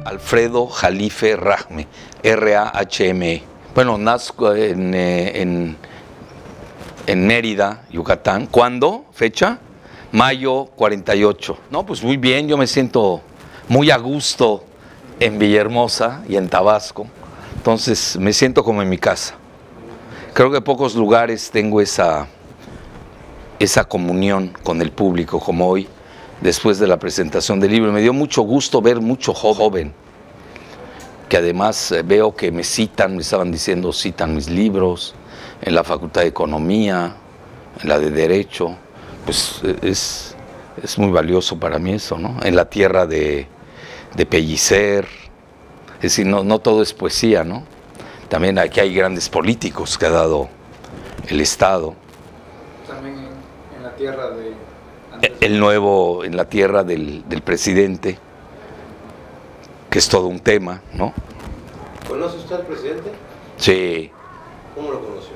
Alfredo Jalife Rahme, R-A-H-M-E. Bueno, nazco en Mérida, Yucatán. ¿Cuándo? ¿Fecha? Mayo 48. No, pues muy bien, yo me siento muy a gusto en Villahermosa y en Tabasco. Entonces me siento como en mi casa. Creo que en pocos lugares tengo esa comunión con el público como hoy, después de la presentación del libro. Me dio mucho gusto ver mucho joven, que además veo que me estaban diciendo, citan mis libros, en la Facultad de Economía, en la de Derecho. Pues es muy valioso para mí eso, ¿no? En la tierra de Pellicer. Es decir, no todo es poesía, ¿no? También aquí hay grandes políticos que ha dado el Estado. También en la tierra de En la tierra del presidente, que es todo un tema, ¿no? ¿Conoce usted al presidente? Sí. ¿Cómo lo conoció?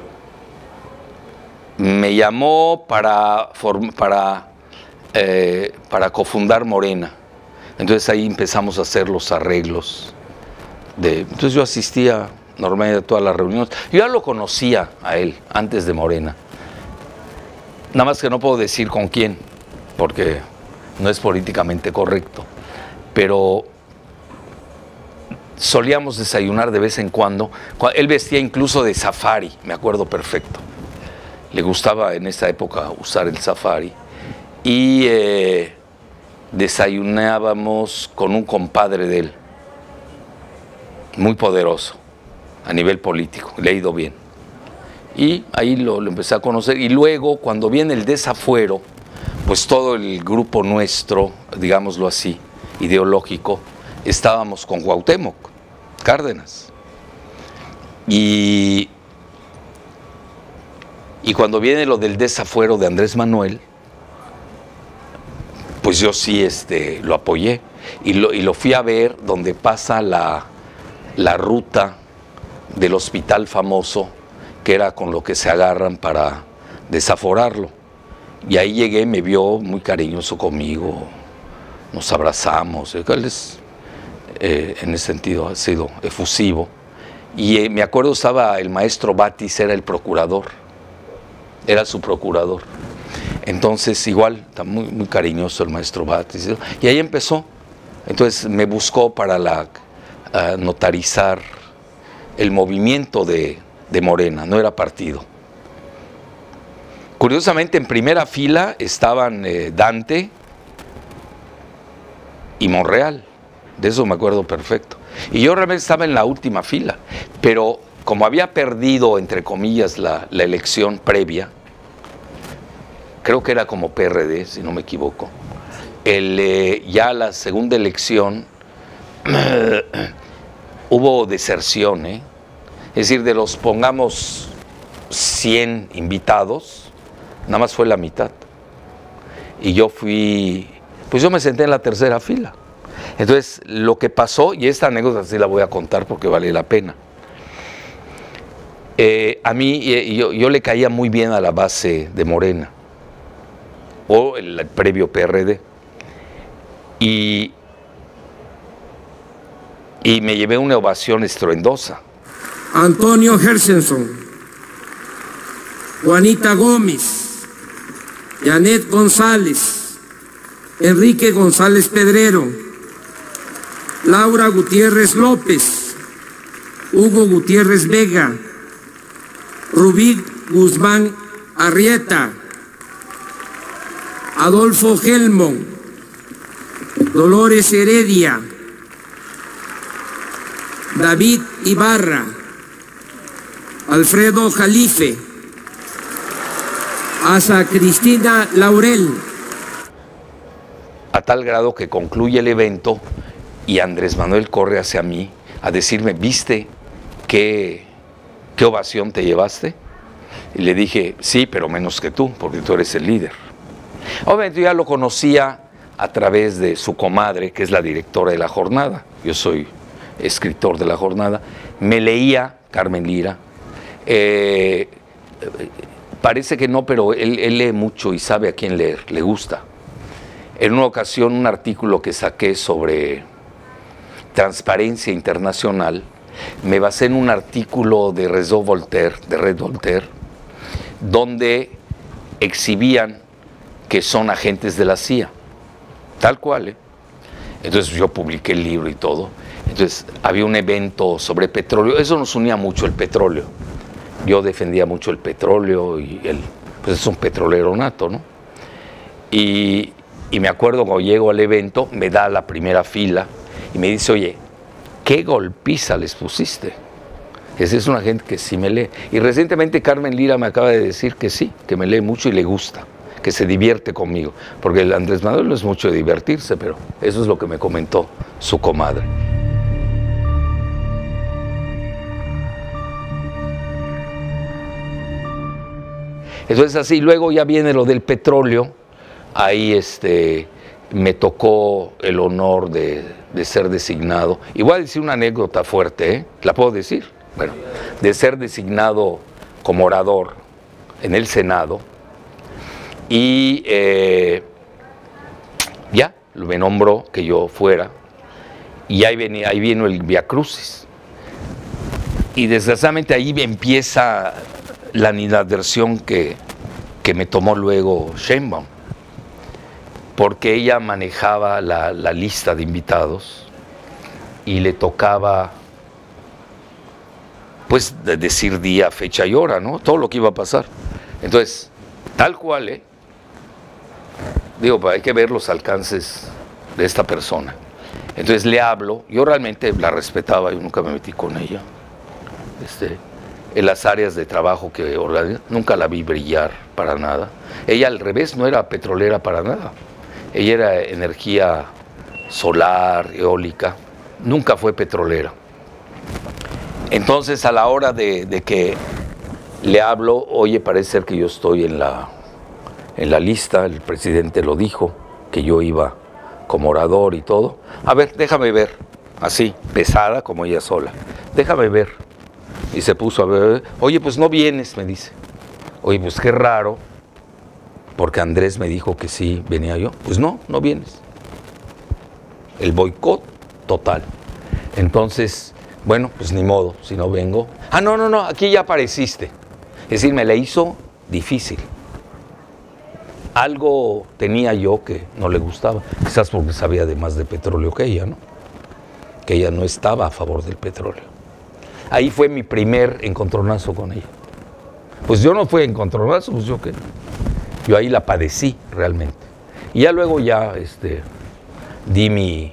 Me llamó para cofundar Morena. Entonces ahí empezamos a hacer los arreglos. Entonces yo asistía normalmente a todas las reuniones. Yo ya lo conocía a él antes de Morena. Nada más que no puedo decir con quién, porque no es políticamente correcto. Pero solíamos desayunar de vez en cuando. Él vestía incluso de safari, me acuerdo perfecto. Le gustaba en esa época usar el safari. Y desayunábamos con un compadre de él, muy poderoso a nivel político, le ha ido bien. Y ahí lo empecé a conocer. Y luego, cuando viene el desafuero, pues todo el grupo nuestro, digámoslo así, ideológico, estábamos con Cuauhtémoc Cárdenas. Y cuando viene lo del desafuero de Andrés Manuel, pues yo sí lo apoyé. Y lo fui a ver donde pasa la ruta del hospital famoso, que era con lo que se agarran para desaforarlo. Y ahí llegué, me vio muy cariñoso conmigo, nos abrazamos. Él en ese sentido ha sido efusivo. Y me acuerdo estaba el maestro Batis, era el procurador, era su procurador. Entonces igual, está muy cariñoso el maestro Batis. Y ahí empezó. Entonces me buscó para notarizar el movimiento de Morena, no era partido. Curiosamente, en primera fila estaban Dante y Monreal, de eso me acuerdo perfecto. Y yo realmente estaba en la última fila, pero como había perdido, entre comillas, la elección previa, creo que era como PRD, si no me equivoco, ya la segunda elección hubo deserción, Es decir, de los, pongamos, 100 invitados, nada más fue la mitad. Y yo yo me senté en la tercera fila. Entonces, lo que pasó, y esta anécdota sí la voy a contar porque vale la pena. A mí, yo le caía muy bien a la base de Morena, o el previo PRD. Y me llevé una ovación estruendosa. Antonio Hersenson, Juanita Gómez, Janet González, Enrique González Pedrero, Laura Gutiérrez López, Hugo Gutiérrez Vega, Rubí Guzmán Arrieta, Adolfo Gelmon, Dolores Heredia, David Ibarra, Alfredo Jalife, Asa Cristina Laurel. A tal grado que concluye el evento y Andrés Manuel corre hacia mí a decirme, ¿viste qué ovación te llevaste? Y le dije, sí, pero menos que tú, porque tú eres el líder. Obviamente yo ya lo conocía a través de su comadre, que es la directora de La Jornada. Yo soy escritor de La Jornada. Me leía Carmen Lira. Parece que no, pero él lee mucho y sabe a quién leer, le gusta. En una ocasión, un artículo que saqué sobre Transparencia Internacional, me basé en un artículo de Red Voltaire, donde exhibían que son agentes de la CIA, tal cual, ¿eh? Entonces yo publiqué el libro y todo. Entonces había un evento sobre petróleo, eso nos unía mucho, el petróleo. Yo defendía mucho el petróleo y pues es un petrolero nato, ¿no? Y me acuerdo cuando llego al evento, me da la primera fila y me dice, oye, ¿qué golpiza les pusiste? Ese es una gente que sí me lee. Y recientemente Carmen Lira me acaba de decir que sí, que me lee mucho y le gusta, que se divierte conmigo. Porque el Andrés Manuel no es mucho de divertirse, pero eso es lo que me comentó su comadre. Entonces así, luego ya viene lo del petróleo. Ahí me tocó el honor de ser designado. Y voy a decir una anécdota fuerte, ¿eh? ¿La puedo decir? Bueno, de ser designado como orador en el Senado. Y ya me nombró que yo fuera. Y ahí vino el Via Crucis. Y desgraciadamente ahí empieza la animadversión que me tomó luego Sheinbaum, porque ella manejaba la lista de invitados y le tocaba pues decir día, fecha y hora, ¿no? Todo lo que iba a pasar. Entonces, tal cual, digo, hay que ver los alcances de esta persona. Entonces le hablo, yo realmente la respetaba, yo nunca me metí con ella. En las áreas de trabajo que organiza, nunca la vi brillar para nada. Ella al revés no era petrolera para nada. Ella era energía solar, eólica, nunca fue petrolera. Entonces a la hora de que le hablo, oye, parece ser que yo estoy en la lista, el presidente lo dijo, que yo iba como orador y todo. A ver, déjame ver, así, pesada como ella sola, déjame ver. Y se puso a ver, oye, pues no vienes, me dice. Oye, pues qué raro, porque Andrés me dijo que sí venía yo. Pues no vienes. El boicot total. Entonces, bueno, pues ni modo, si no vengo. Ah, no, aquí ya apareciste. Es decir, me la hizo difícil. Algo tenía yo que no le gustaba, quizás porque sabía de más de petróleo que ella, ¿no? Que ella no estaba a favor del petróleo. Ahí fue mi primer encontronazo con ella. Pues yo no fui encontronazo, pues yo qué. Yo ahí la padecí realmente. Y ya luego ya di mi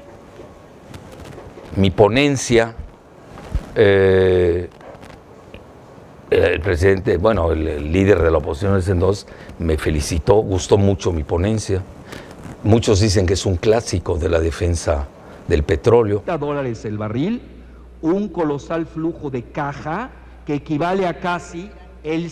ponencia. El presidente, bueno, el líder de la oposición ese entonces me felicitó, gustó mucho mi ponencia. Muchos dicen que es un clásico de la defensa del petróleo. $30 el barril, un colosal flujo de caja que equivale a casi el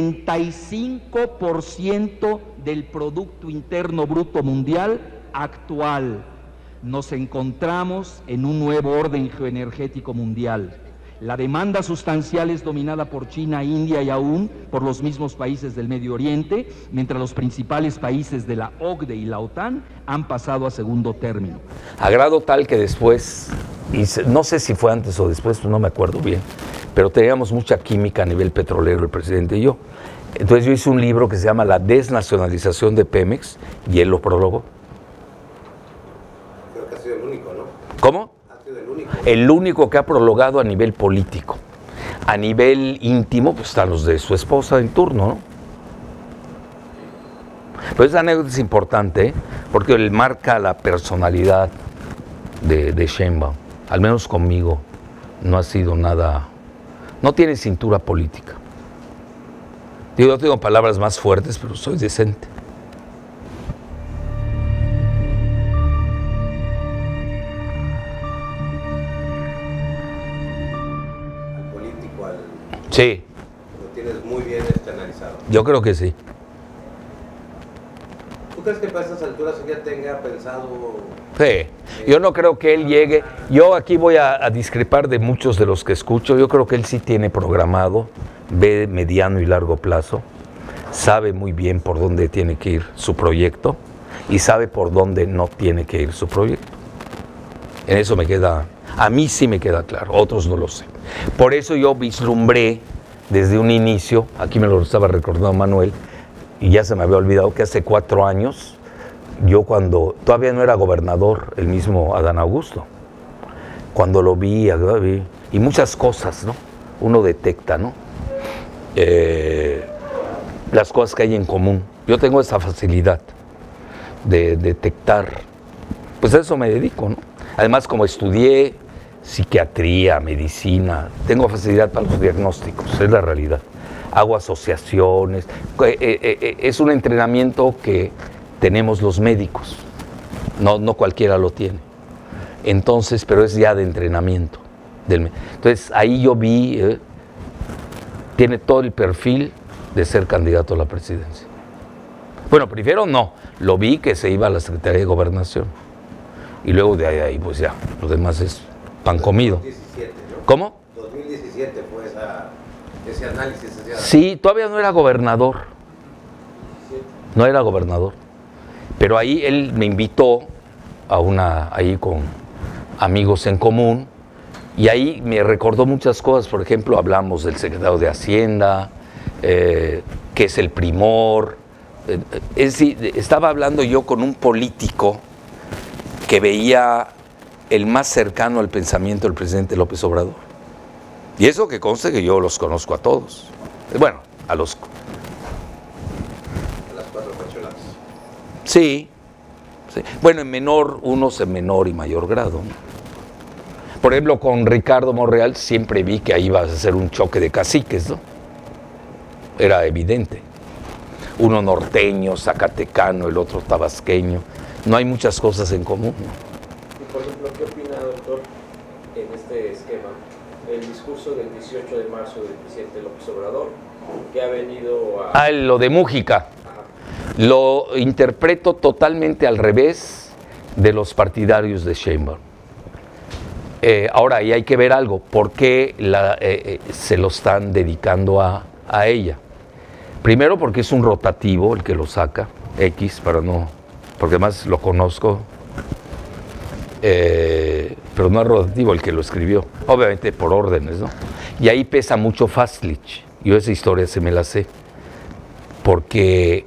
75% del Producto Interno Bruto Mundial actual. Nos encontramos en un nuevo orden geoenergético mundial. La demanda sustancial es dominada por China, India y aún por los mismos países del Medio Oriente, mientras los principales países de la OCDE y la OTAN han pasado a segundo término. A grado tal que después, y no sé si fue antes o después, no me acuerdo bien, pero teníamos mucha química a nivel petrolero el presidente y yo. Entonces yo hice un libro que se llama La desnacionalización de Pemex y él lo prologó. Creo que ha sido el único, ¿no? ¿Cómo? El único que ha prolongado a nivel político. A nivel íntimo, pues están los de su esposa en turno, ¿no? Pero esa anécdota es importante, porque él marca la personalidad de Sheinbaum. Al menos conmigo no ha sido nada, no tiene cintura política. Digo, yo tengo palabras más fuertes, pero soy decente. Sí. Lo tienes muy bien analizado. Yo creo que sí. ¿Tú crees que para estas alturas él ya tenga pensado? Sí. Yo no creo que él llegue. Yo aquí voy a discrepar de muchos de los que escucho. Yo creo que él sí tiene programado, ve mediano y largo plazo, sabe muy bien por dónde tiene que ir su proyecto y sabe por dónde no tiene que ir su proyecto. En eso me queda, a mí sí me queda claro, otros no lo sé. Por eso yo vislumbré desde un inicio, aquí me lo estaba recordando Manuel, y ya se me había olvidado que hace 4 años, yo cuando todavía no era gobernador, el mismo Adán Augusto, cuando lo vi, y muchas cosas, ¿no? Uno detecta, ¿no? Las cosas que hay en común. Yo tengo esa facilidad de detectar, pues a eso me dedico, ¿no? Además, como estudié psiquiatría, medicina, tengo facilidad para los diagnósticos, es la realidad. Hago asociaciones, es un entrenamiento que tenemos los médicos, no cualquiera lo tiene. Entonces, pero es ya de entrenamiento. Entonces, ahí yo vi, tiene todo el perfil de ser candidato a la presidencia. Bueno, primero no, lo vi que se iba a la Secretaría de Gobernación. Y luego de ahí, pues ya, lo demás es pan comido. 2017, ¿no? ¿Cómo? 2017 fue ese análisis. Sí, todavía no era gobernador. No era gobernador. Pero ahí él me invitó a ahí con amigos en común, y ahí me recordó muchas cosas. Por ejemplo, hablamos del secretario de Hacienda, que es el primor. Es decir, estaba hablando yo con un político que veía el más cercano al pensamiento del presidente López Obrador. Y eso que conste que yo los conozco a todos. Bueno, a las 4 corcholatas. Sí, sí. Bueno, unos en menor y mayor grado, ¿no? Por ejemplo, con Ricardo Monreal siempre vi que ahí iba a ser un choque de caciques, ¿no? Era evidente. Uno norteño, zacatecano, el otro tabasqueño. No hay muchas cosas en común, ¿no? Y por ejemplo, ¿qué opina, doctor, en este esquema, el discurso del 18 de marzo del presidente López Obrador, que ha venido a... Lo de Mújica. Lo interpreto totalmente al revés de los partidarios de Sheinbaum. Ahora, ahí hay que ver algo. ¿Por qué se lo están dedicando a ella? Primero, porque es un rotativo el que lo saca, porque además lo conozco, pero no es rotativo el que lo escribió, obviamente por órdenes, ¿no? Y ahí pesa mucho Fastlich. Yo esa historia se me la sé, porque,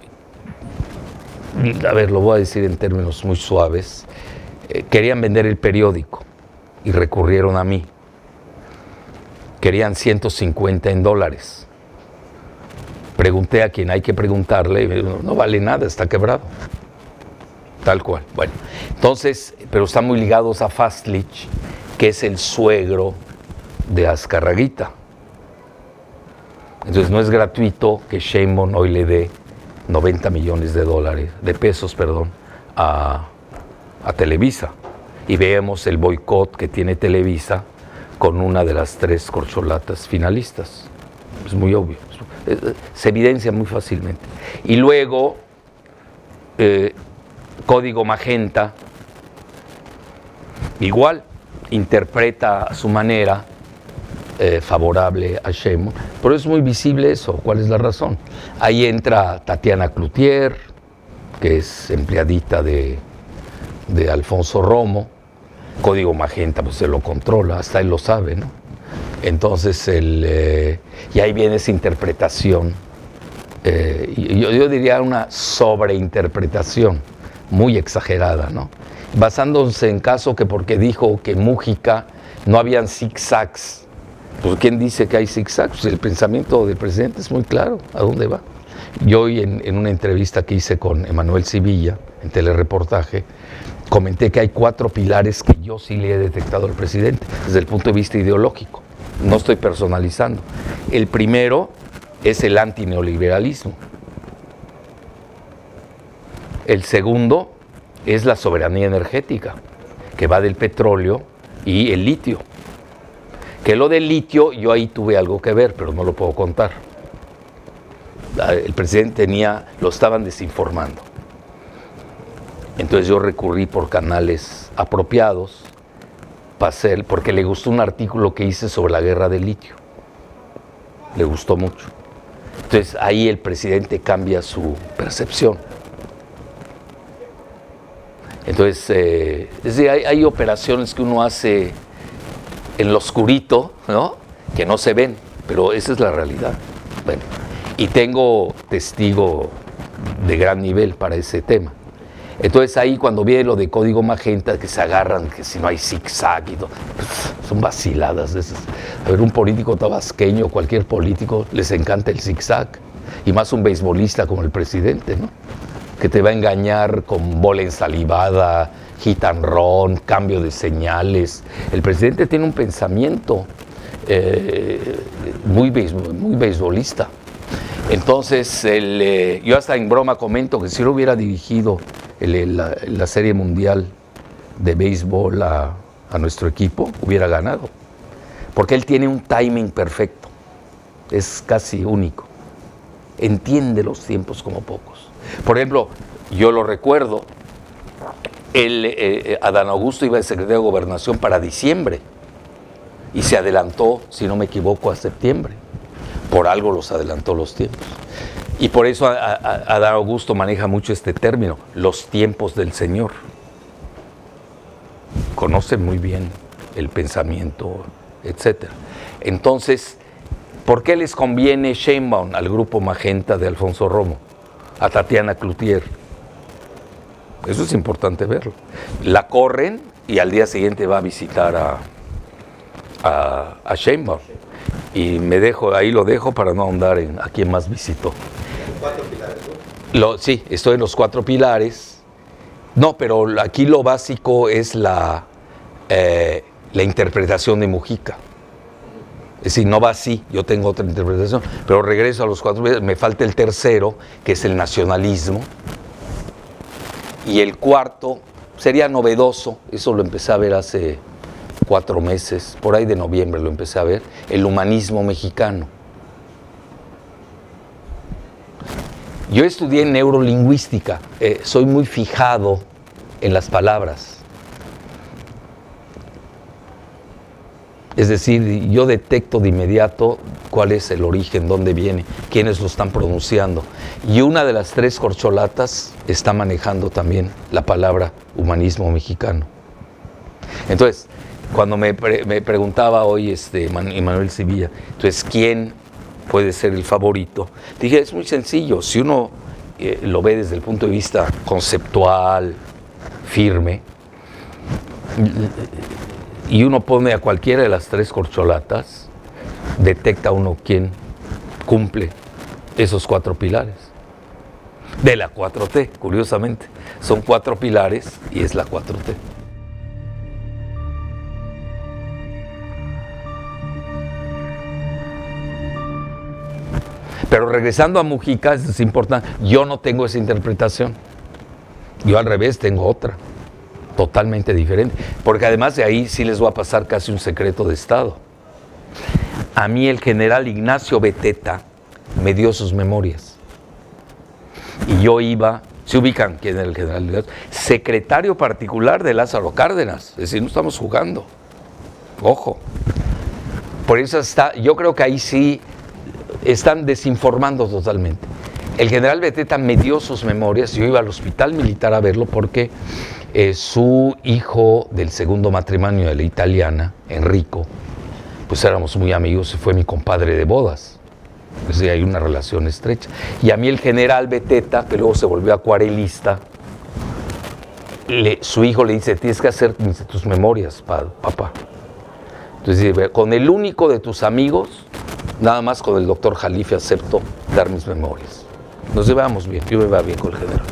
a ver, lo voy a decir en términos muy suaves, querían vender el periódico y recurrieron a mí. Querían $150. Pregunté a quien hay que preguntarle y me dijo, no vale nada, está quebrado. Tal cual. Bueno, entonces, pero están muy ligados a Fastlich, que es el suegro de Azcarraguita. Entonces no es gratuito que Sheinbaum hoy le dé $90 millones de pesos, a Televisa. Y veamos el boicot que tiene Televisa con una de las 3 corcholatas finalistas. Es muy obvio. Se evidencia muy fácilmente. Y luego, Código Magenta, igual, interpreta a su manera favorable a Sheinbaum. Pero es muy visible eso. ¿Cuál es la razón? Ahí entra Tatiana Cloutier, que es empleadita de Alfonso Romo. Código Magenta, pues se lo controla, hasta él lo sabe, ¿no? Entonces, y ahí viene esa interpretación, yo diría una sobreinterpretación muy exagerada, ¿no? Basándose en caso que porque dijo que Mújica no habían zigzags. Pues ¿quién dice que hay zigzags? El pensamiento del presidente es muy claro, ¿a dónde va? Yo hoy en una entrevista que hice con Emanuel Sivilla, en Telereportaje, comenté que hay 4 pilares que yo sí le he detectado al presidente desde el punto de vista ideológico. No estoy personalizando. El primero es el antineoliberalismo. El segundo es la soberanía energética, que va del petróleo y el litio. Que lo del litio, yo ahí tuve algo que ver, pero no lo puedo contar. El presidente lo estaban desinformando. Entonces yo recurrí por canales apropiados, porque le gustó un artículo que hice sobre la guerra del litio. Le gustó mucho. Entonces ahí el presidente cambia su percepción. Entonces, es decir, hay operaciones que uno hace en lo oscurito, ¿no? Que no se ven, pero esa es la realidad. Bueno, y tengo testigo de gran nivel para ese tema. Entonces ahí cuando viene lo de Código Magenta, que se agarran, que si no hay zigzag y todo, son vaciladas esas. A ver, un político tabasqueño, cualquier político, les encanta el zigzag, y más un beisbolista como el presidente, ¿no? Que te va a engañar con bola ensalivada, hit and run, cambio de señales. El presidente tiene un pensamiento muy beisbolista. Entonces, yo hasta en broma comento que si lo hubiera dirigido la Serie Mundial de béisbol a nuestro equipo, hubiera ganado. Porque él tiene un timing perfecto, es casi único. Entiende los tiempos como pocos. Por ejemplo, yo lo recuerdo, Adán Augusto iba de secretario de Gobernación para diciembre y se adelantó, si no me equivoco, a septiembre. Por algo los adelantó los tiempos. Y por eso Adán Augusto maneja mucho este término, los tiempos del Señor. Conoce muy bien el pensamiento, etc. Entonces, ¿por qué les conviene Sheinbaum al grupo Magenta de Alfonso Romo? A Tatiana Cloutier. Eso es importante verlo. La corren y al día siguiente va a visitar a Sheinbaum. Y ahí lo dejo para no ahondar en a quién más visitó. 4 pilares, ¿no? Sí, estoy en los 4 pilares. No, pero aquí lo básico es la interpretación de Mujica. Es decir, no va así, yo tengo otra interpretación, pero regreso a los 4 pilares. Me falta el tercero, que es el nacionalismo. Y el cuarto sería novedoso, eso lo empecé a ver hace 4 meses, por ahí de noviembre lo empecé a ver, el humanismo mexicano. Yo estudié neurolingüística, soy muy fijado en las palabras. Es decir, yo detecto de inmediato cuál es el origen, dónde viene, quiénes lo están pronunciando. Y una de las 3 corcholatas está manejando también la palabra humanismo mexicano. Entonces, cuando me preguntaba hoy Manuel Sevilla, entonces, ¿quién puede ser el favorito? Dije, es muy sencillo, si uno lo ve desde el punto de vista conceptual, firme, y uno pone a cualquiera de las 3 corcholatas, detecta uno quién cumple esos 4 pilares. De la 4T, curiosamente. Son 4 pilares y es la 4T. Pero regresando a Mujica, es importante, yo no tengo esa interpretación. Yo al revés tengo otra, totalmente diferente. Porque además de ahí sí les voy a pasar casi un secreto de Estado. A mí el general Ignacio Beteta me dio sus memorias. Y yo iba, ¿se ubican quién era el general Ignacio? Secretario particular de Lázaro Cárdenas. Es decir, no estamos jugando. Ojo. Por eso yo creo que ahí sí están desinformando totalmente. El general Beteta me dio sus memorias, yo iba al hospital militar a verlo porque su hijo del segundo matrimonio de la italiana, Enrico, pues éramos muy amigos y fue mi compadre de bodas. Es decir, hay una relación estrecha. Y a mí el general Beteta, que luego se volvió acuarelista, su hijo le dice, tienes que hacer tus memorias, papá. Entonces dice, con el único de tus amigos, nada más con el doctor Jalife acepto dar mis memorias. Nos llevamos bien, yo me iba bien con el general.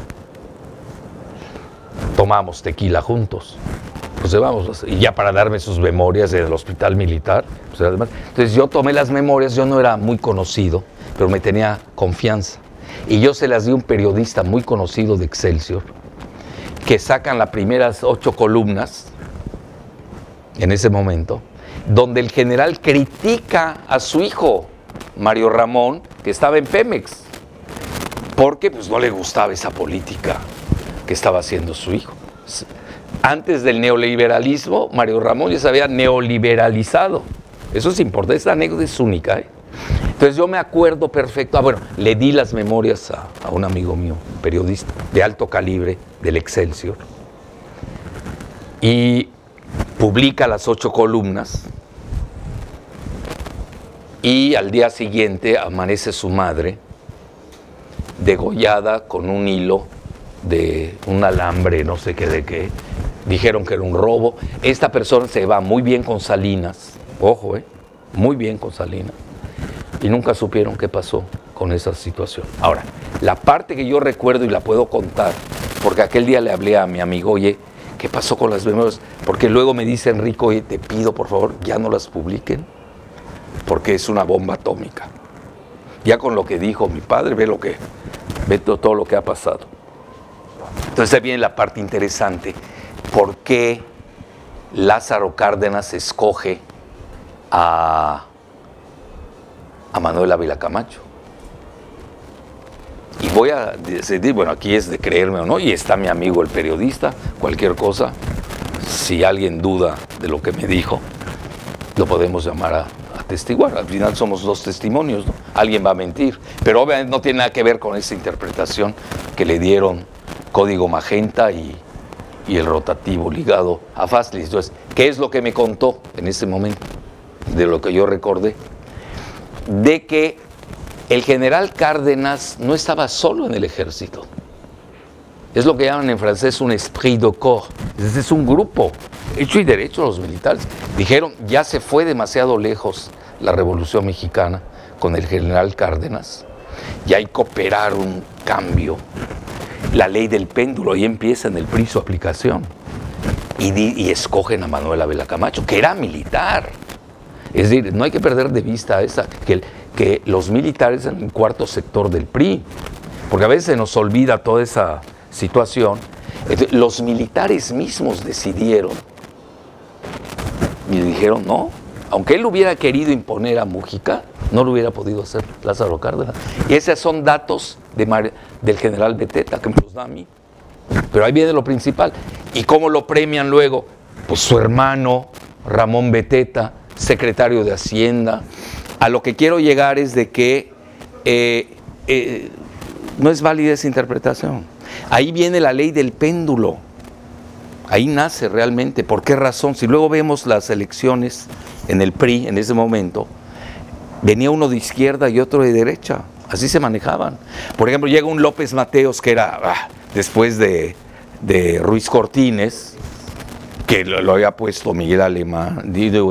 Tomamos tequila juntos. Nos llevamos, y ya para darme sus memorias del hospital militar. Pues además, entonces yo tomé las memorias, yo no era muy conocido, pero me tenía confianza. Y yo se las di a un periodista muy conocido de Excelsior, que sacan las primeras 8 columnas, en ese momento, donde el general critica a su hijo, Mario Ramón, que estaba en Pemex, porque pues no le gustaba esa política que estaba haciendo su hijo. Antes del neoliberalismo, Mario Ramón ya se había neoliberalizado. Eso es importante, esta anécdota es única, ¿eh? Entonces yo me acuerdo perfecto, bueno, le di las memorias a un amigo mío, periodista de alto calibre, del Excelsior, y publica las 8 columnas, y al día siguiente amanece su madre degollada con un hilo de un alambre, no sé qué de qué. Dijeron que era un robo. Esta persona se va muy bien con Salinas, ojo, muy bien con Salinas, y nunca supieron qué pasó con esa situación. Ahora, la parte que yo recuerdo y la puedo contar, porque aquel día le hablé a mi amigo, oye, ¿qué pasó con las memorias? Porque luego me dice Enrico, oye, te pido por favor, ya no las publiquen, porque es una bomba atómica. Ya con lo que dijo mi padre, ve todo lo que ha pasado. Entonces ahí viene la parte interesante. ¿Por qué Lázaro Cárdenas escoge a Manuel Ávila Camacho? Y voy a decidir, bueno, aquí es de creerme o no, y está mi amigo el periodista, cualquier cosa, si alguien duda de lo que me dijo, lo podemos llamar a atestiguar. Al final somos 2 testimonios, ¿no? Alguien va a mentir, pero obviamente no tiene nada que ver con esa interpretación que le dieron Código Magenta y el rotativo ligado a Fastly. Entonces, ¿qué es lo que me contó en ese momento? De lo que yo recordé, de que el general Cárdenas no estaba solo en el ejército. Es lo que llaman en francés un esprit de corps. Es un grupo, hecho y derecho los militares. Dijeron, ya se fue demasiado lejos la Revolución Mexicana con el general Cárdenas, y hay que operar un cambio. La ley del péndulo, y empieza en el PRI su aplicación. Y escogen a Manuel Ávila Camacho, que era militar. Es decir, no hay que perder de vista que los militares en el cuarto sector del PRI, porque a veces se nos olvida toda esa situación. Los militares mismos decidieron y dijeron no, aunque él hubiera querido imponer a Mújica, no lo hubiera podido hacer Lázaro Cárdenas. Y esos son datos del general Beteta, que me los da a mí. Pero ahí viene lo principal. ¿Y cómo lo premian luego? Pues su hermano, Ramón Beteta, secretario de Hacienda. A lo que quiero llegar es de que no es válida esa interpretación. Ahí viene la ley del péndulo. Ahí nace realmente. ¿Por qué razón? Si luego vemos las elecciones en el PRI en ese momento, venía uno de izquierda y otro de derecha. Así se manejaban. Por ejemplo, llega un López Mateos que era después de Ruiz Cortines, que lo había puesto Miguel Alemán,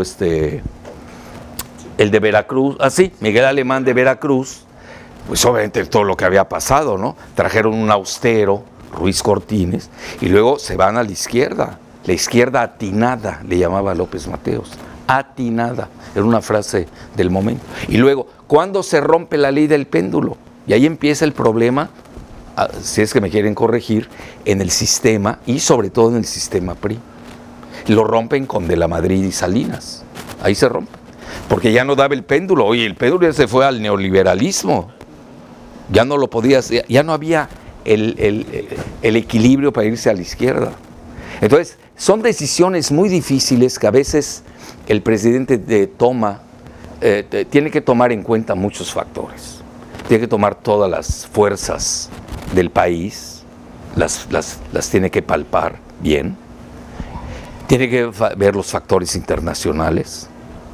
el de Veracruz, Miguel Alemán de Veracruz, pues obviamente todo lo que había pasado, ¿no? Trajeron un austero, Ruiz Cortines, y luego se van a la izquierda atinada, le llamaba López Mateos, atinada, era una frase del momento. Y luego, ¿cuándo se rompe la ley del péndulo? Y ahí empieza el problema, si es que me quieren corregir, en el sistema y sobre todo en el sistema PRI. Lo rompen con De la Madrid y Salinas, ahí se rompe, porque ya no daba el péndulo. Oye, el péndulo ya se fue al neoliberalismo, ya no lo podía hacer, ya no había el equilibrio para irse a la izquierda. Entonces, son decisiones muy difíciles que a veces el presidente tiene que tomar en cuenta muchos factores. Tiene que tomar todas las fuerzas del país, las tiene que palpar bien. Tiene que ver los factores internacionales.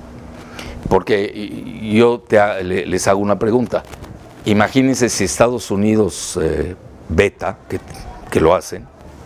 Porque yo les hago una pregunta. Imagínense si Estados Unidos veta, que lo hacen,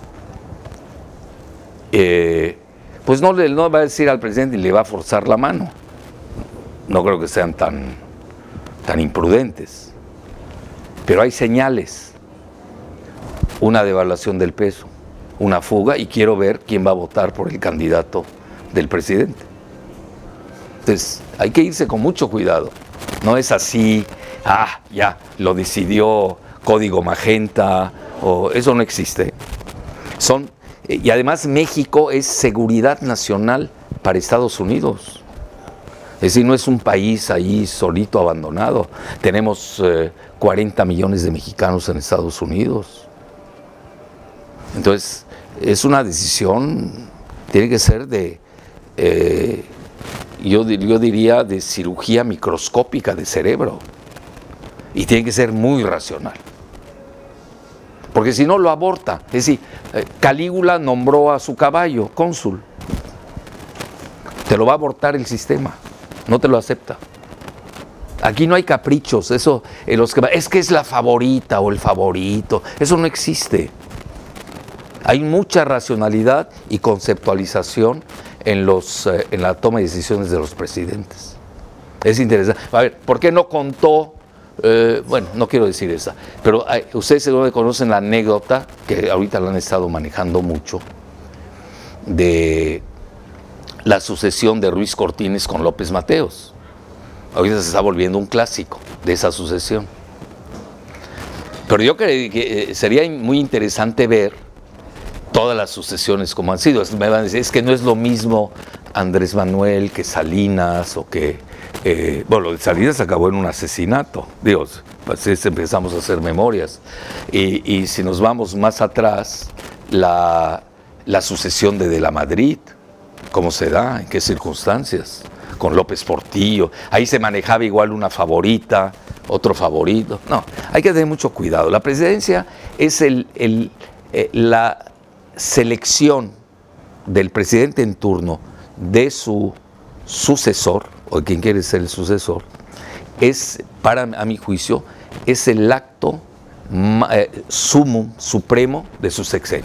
pues no va a decir al presidente y le va a forzar la mano. No creo que sean tan imprudentes. Pero hay señales. Una devaluación del peso, una fuga, y quiero ver quién va a votar por el candidato del presidente. Entonces, hay que irse con mucho cuidado. No es así, ya, lo decidió Código Magenta, o eso no existe. Y además México es seguridad nacional para Estados Unidos. Es decir, no es un país ahí solito, abandonado. Tenemos 40 millones de mexicanos en Estados Unidos. Entonces, es una decisión, tiene que ser yo diría, de cirugía microscópica de cerebro. Y tiene que ser muy racional. porque si no lo aborta. Es decir, Calígula nombró a su caballo cónsul. Te lo va a abortar el sistema, no te lo acepta. Aquí no hay caprichos, eso, es que es la favorita o el favorito, eso no existe. Hay mucha racionalidad y conceptualización en la toma de decisiones de los presidentes. Es interesante. A ver, ¿por qué no contó? Bueno, no quiero decir esa, pero ustedes seguro conocen la anécdota, que ahorita la han estado manejando mucho, de la sucesión de Ruiz Cortines con López Mateos. Ahorita se está volviendo un clásico de esa sucesión. Pero yo creo que sería muy interesante ver todas las sucesiones como han sido. Me van a decir, es que no es lo mismo Andrés Manuel que Salinas o que... bueno, lo de Salinas acabó en un asesinato. Digo, pues empezamos a hacer memorias. Y si nos vamos más atrás, la sucesión de la Madrid, ¿cómo se da? ¿En qué circunstancias? Con López Portillo. Ahí se manejaba igual una favorita, otro favorito. No, hay que tener mucho cuidado. La presidencia es la selección del presidente en turno de su sucesor, o de quien quiere ser el sucesor, es, a mi juicio, es el acto supremo de su sexenio.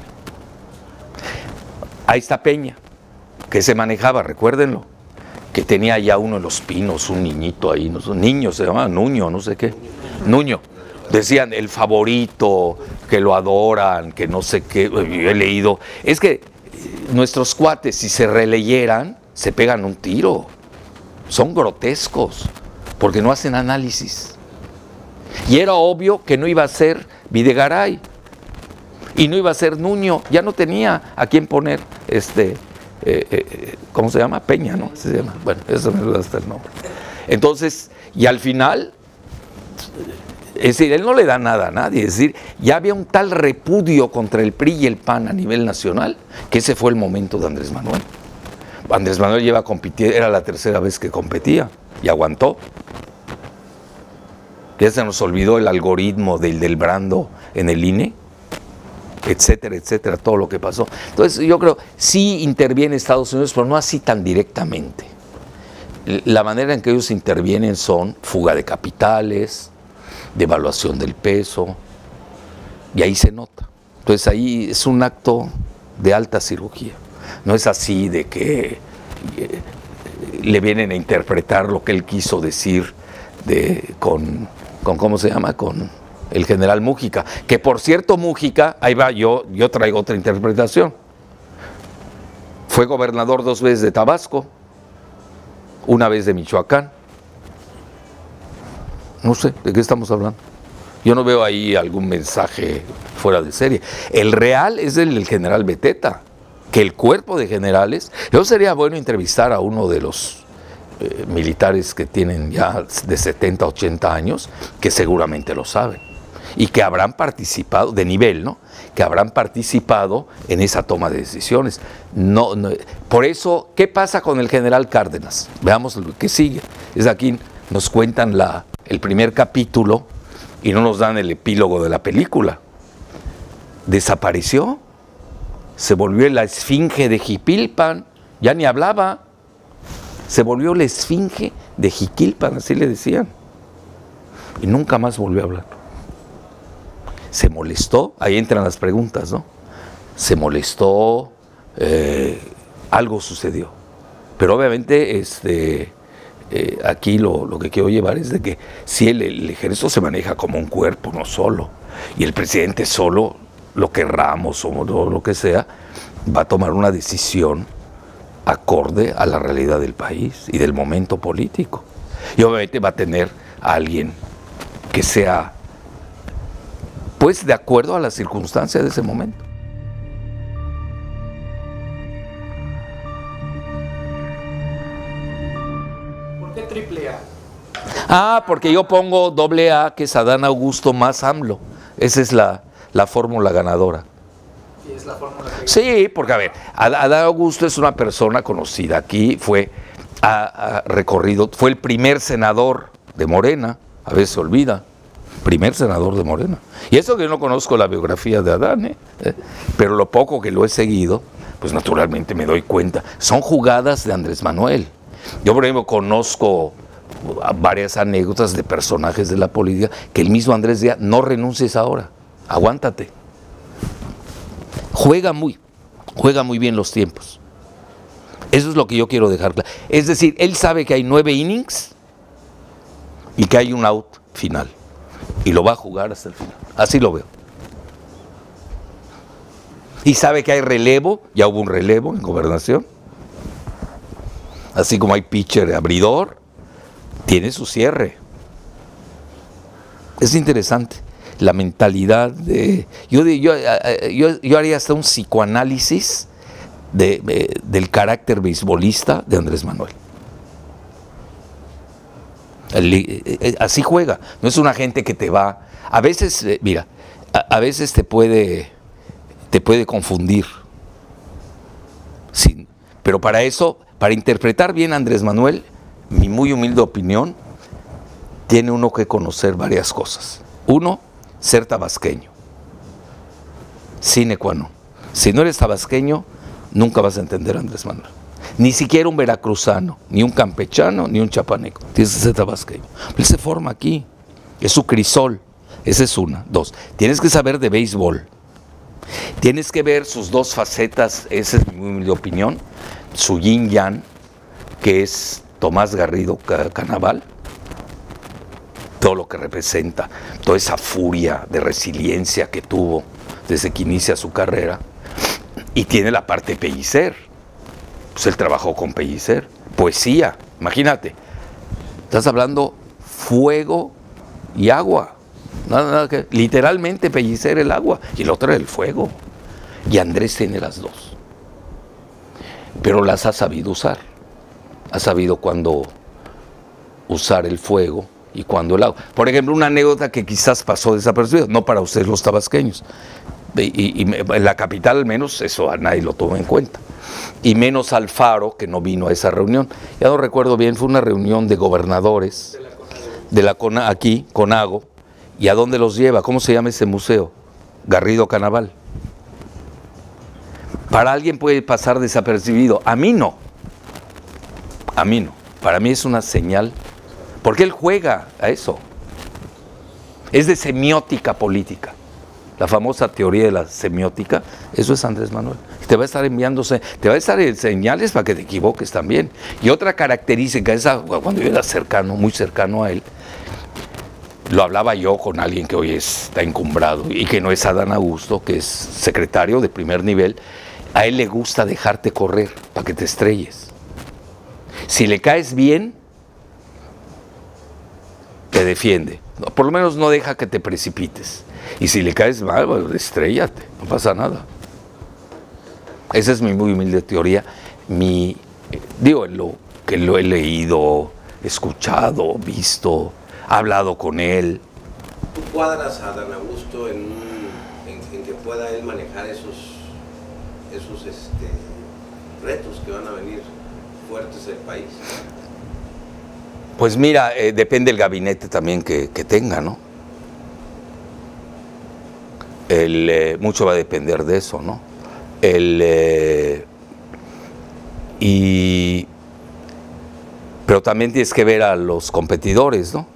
Ahí está Peña, que se manejaba, recuérdenlo, que tenía ya uno en Los Pinos, un niñito ahí, no, un niño se llamaba Nuño, no sé qué, Nuño. Decían el favorito, que lo adoran, que no sé qué, yo he leído. Es que nuestros cuates, si se releyeran, se pegan un tiro. Son grotescos, porque no hacen análisis. Y era obvio que no iba a ser Videgaray, y no iba a ser Nuño, ya no tenía a quién poner, ¿cómo se llama? Peña, ¿no? Se llama. Bueno, eso me gusta hasta el nombre. Entonces, y al final... Es decir, él no le da nada a nadie, es decir, ya había un tal repudio contra el PRI y el PAN a nivel nacional, que ese fue el momento de Andrés Manuel. Andrés Manuel lleva compitiendo, era la tercera vez que competía, y aguantó. Ya se nos olvidó el algoritmo del Brando en el INE, etcétera, etcétera, todo lo que pasó. Entonces yo creo, sí interviene Estados Unidos, pero no así tan directamente. La manera en que ellos intervienen son fuga de capitales, devaluación del peso, y ahí se nota. Entonces ahí es un acto de alta cirugía. No es así de que le vienen a interpretar lo que él quiso decir con ¿cómo se llama? Con el general Mújica. Que por cierto, Mújica, ahí va, yo traigo otra interpretación. Fue gobernador 2 veces de Tabasco, una vez de Michoacán. No sé, ¿de qué estamos hablando? Yo no veo ahí algún mensaje fuera de serie. El real es el general Beteta, que el cuerpo de generales... Yo sería bueno entrevistar a uno de los militares que tienen ya de 70, 80 años, que seguramente lo saben, y que habrán participado, de nivel, ¿no? Que habrán participado en esa toma de decisiones. No, por eso, ¿qué pasa con el general Cárdenas? Veamos lo que sigue. Es aquí, nos cuentan el primer capítulo y no nos dan el epílogo de la película. Desapareció, se volvió la esfinge de Jipilpan, ya ni hablaba, se volvió la esfinge de Jiquilpan, así le decían, y nunca más volvió a hablar. Se molestó, ahí entran las preguntas, ¿no? Se molestó, algo sucedió, pero obviamente aquí lo que quiero llevar es de que si el ejército se maneja como un cuerpo, no solo, y el presidente solo, lo querramos o lo que sea, va a tomar una decisión acorde a la realidad del país y del momento político. Y obviamente va a tener a alguien que sea, pues, de acuerdo a las circunstancias de ese momento. ¿Por qué triple A? Porque yo pongo doble A, que es Adán Augusto más AMLO. Esa es la fórmula ganadora. ¿Y es la fórmula que... Sí, porque a ver, Adán Augusto es una persona conocida. Aquí ha recorrido, fue el primer senador de Morena, a veces se olvida, primer senador de Morena. Y eso que yo no conozco la biografía de Adán, pero lo poco que lo he seguido, pues naturalmente me doy cuenta. Son jugadas de Andrés Manuel. Yo, por ejemplo, conozco varias anécdotas de personajes de la política que el mismo Andrés decía, no renuncies ahora, aguántate. Juega muy bien los tiempos. Eso es lo que yo quiero dejar claro. Es decir, él sabe que hay 9 innings y que hay un out final. Y lo va a jugar hasta el final. Así lo veo. Y sabe que hay relevo, ya hubo un relevo en Gobernación. Así como hay pitcher abridor, tiene su cierre. Es interesante la mentalidad de... Yo haría hasta un psicoanálisis del carácter beisbolista de Andrés Manuel. Así juega. No es una gente que te va... A veces, mira, a veces te puede confundir. Sí, pero para eso, para interpretar bien a Andrés Manuel, mi muy humilde opinión, tiene uno que conocer varias cosas. Uno, ser tabasqueño. Sine qua non. Si no eres tabasqueño, nunca vas a entender a Andrés Manuel. Ni siquiera un veracruzano, ni un campechano, ni un chapaneco. Tienes que ser tabasqueño. Él se forma aquí. Es su crisol. Esa es una. 2. Tienes que saber de béisbol. Tienes que ver sus dos facetas, esa es mi humilde opinión. Su yin yang, que es Tomás Garrido Canaval. Todo lo que representa, toda esa furia de resiliencia que tuvo desde que inicia su carrera. Y tiene la parte Pellicer. Pues él trabajó con Pellicer. Poesía, imagínate. Estás hablando fuego y agua. Nada que, literalmente Pellicer el agua y el otro el fuego. Y Andrés tiene las dos. Pero las ha sabido usar. Ha sabido cuándo usar el fuego y cuándo el agua. Por ejemplo, una anécdota que quizás pasó desapercibida, no para ustedes los tabasqueños. Y en la capital al menos eso a nadie lo tomó en cuenta. Y menos Alfaro, que no vino a esa reunión. Ya no recuerdo bien, fue una reunión de gobernadores de la aquí, Conago. ¿Y a dónde los lleva? ¿Cómo se llama ese museo? Garrido Canaval. Para alguien puede pasar desapercibido. A mí no. A mí no. Para mí es una señal. Porque él juega a eso. Es de semiótica política. La famosa teoría de la semiótica, eso es Andrés Manuel. Te va a estar enviándose, te va a estar señales para que te equivoques también. Y otra característica, esa, cuando yo era cercano, muy cercano a él, lo hablaba yo con alguien que hoy está encumbrado y que no es Adán Augusto, que es secretario de primer nivel. A él le gusta dejarte correr para que te estrelles. Si le caes bien, te defiende. Por lo menos no deja que te precipites. Y si le caes mal, pues, estréllate, no pasa nada. Esa es mi muy humilde teoría. Digo, lo que lo he leído, escuchado, visto, hablado con él. ¿Tú cuadras a Adán Augusto en que pueda él manejar esos retos que van a venir fuertes del país? Pues mira, depende del gabinete también que tenga, ¿no? Mucho va a depender de eso, ¿no? Pero también tienes que ver a los competidores, ¿no?